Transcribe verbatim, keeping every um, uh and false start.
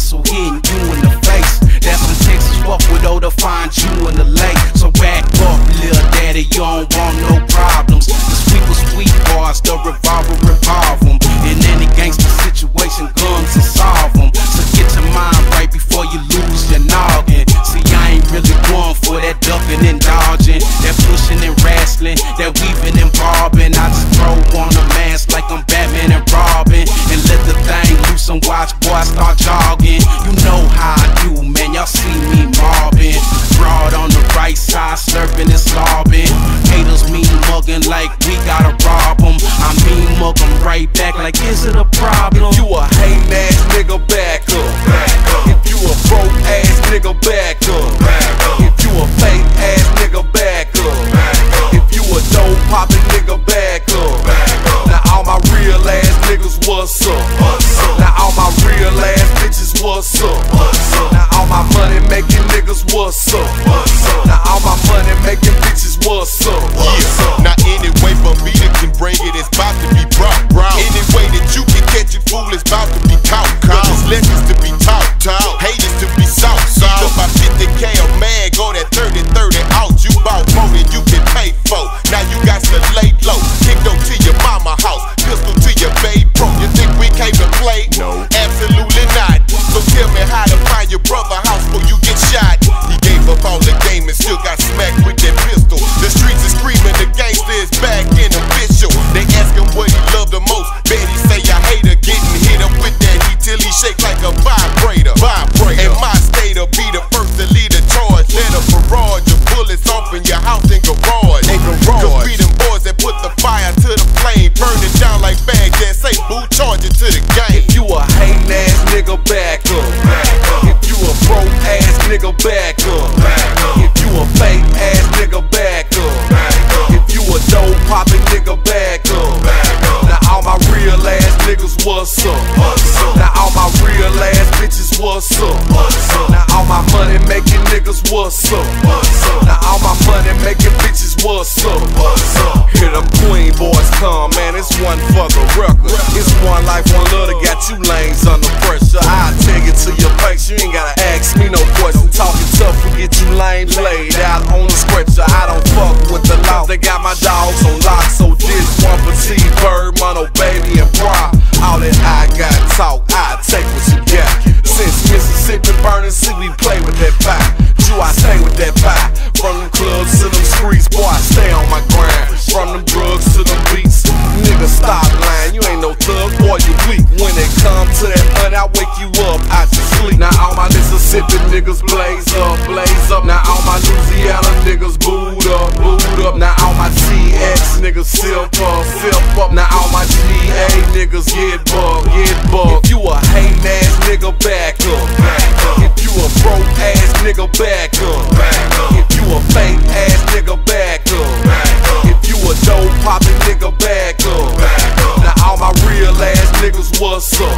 pistol hitting you in the face. That's when Texas fuck with O to find you in the lake. So back up, little daddy, you don't want no problems. The sweet was sweet bars, the revolver revolve them. In any gangster situation, guns to solve them. So get your mind right before you lose your noggin. See, I ain't really going for that ducking and dodging, that pushing and wrestling, that weaving and bobbing. I just throw on a mask like I'm Batman and Robin, and let the thing loose and watch boy start jogging. You know how I do, man, y'all see me mobbing. Broad on the right side, slurping and slobbing. Haters mean mugging like we gotta rob them. I mean mug them right back like, is it a problem? If you a hating ass nigga, back up. If you a broke ass nigga, back up. If you a fake ass nigga, back up. If you a dope poppin' nigga, back up. Now all my real ass niggas, what's up? Now all my real ass bitches, what's up? Now all my money making niggas, what's up? Now all my money making bitches, what's up? Yeah. Now any way for me to can bring it, it's about to be brought. Any way that you can catch it, fool, it's about to be caught. Cause lessons to be taught, haters to be sought. Either by fifty K a mag or that thirty thirty out. You bought more than you can pay for. Now you got to lay low. Kick go to your mama house, pistol to your baby bro. You think we came to play? No, absolutely not. So tell me how to find your brother house before you get shot. He gave up all the game and still got smacked with that pistol. The streets is screaming, the gangster is back in official. They ask him what he loved the most. Bet he say I hate her, getting hit up with that heat till he shake like a vibrator. Vibrator. And my state'll be the first to lead a charge. Let a barrage of bullets off in your house and garage. And garage. Cause we them boys that put the fire to the flame, burn it down like Baghdad. Say boo, charge it to the game. If you a hating ass nigga, back up. If you a broke ass nigga, back up. If you a fake ass nigga, back up. If you a dope poppin' nigga, back up. Now all my real ass niggas, what's up? Now all my real ass bitches, what's up? Now all my money making niggas, what's up? Now all my money making bitches, what's up? Here them Queen boys come, man, it's one for the record. It's one life, one love that got you lanes under pressure. I'll take it to your face, you ain't gotta ask me no question. Talking tough will get you lame laid out on the stretcher. I don't fuck with the law, they got my dogs on lock. So this one for T-Bird, Mono, Baby, and Bra. All that I got talk, I take what you got. Since Mississippi burning, see we play with that pie. Do I stay with that pie? From them clubs to them streets, boy, I stay on my grind. From them drugs to them beats, nigga, stop lying. You ain't no thug, boy, you weak. When it come to that money, I wake you up out your sleep. Now all my Mississippi niggas blaze up, blaze up. Now all my Louisiana niggas boot up, boot up. Now all my T X niggas silk up, silk up. Now all my G A niggas get bugged, get bugged. If you a hating ass nigga, back up. If you a broke ass nigga, back up. If you a fake ass nigga, back up. If you a dope poppin' nigga, back up. Now all my real ass niggas, what's up?